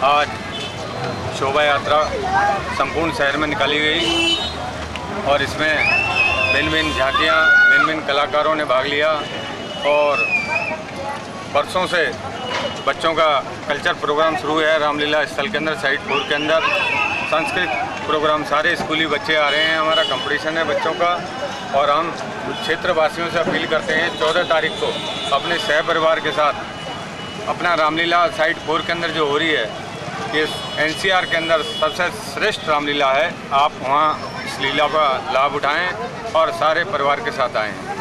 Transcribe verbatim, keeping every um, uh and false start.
आज शोभा यात्रा संपूर्ण शहर में निकाली गई और इसमें भिन्न भिन्न झांकियाँ, भिन्न भिन्न कलाकारों ने भाग लिया और बरसों से बच्चों का कल्चर प्रोग्राम शुरू है रामलीला स्थल के अंदर, साइड फोर के अंदर सांस्कृतिक प्रोग्राम। सारे स्कूली बच्चे आ रहे हैं, हमारा कंपटीशन है बच्चों का और हम क्षेत्रवासियों से अपील करते हैं चौदह तारीख को अपने सह परिवार के साथ अपना रामलीला साइड फोर के अंदर जो हो रही है, ये एनसीआर के अंदर सबसे श्रेष्ठ रामलीला है। आप वहाँ इस लीला का लाभ उठाएं और सारे परिवार के साथ आएँ।